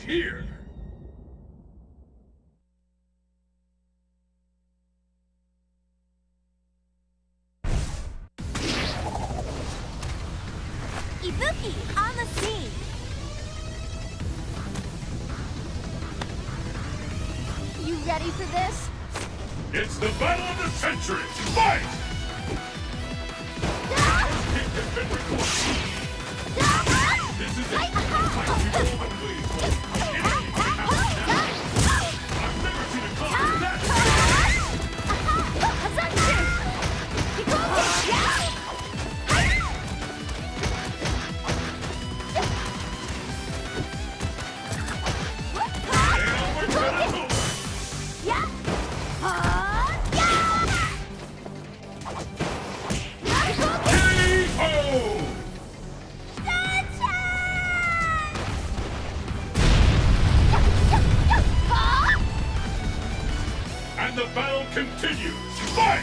here! Ibuki on the scene! You ready for this? It's the battle of the century! Fight! First kick has been recorded. This is it. Fight you go ugly. Anything can happen now. I've never seen a combo that and the battle continues. Fight!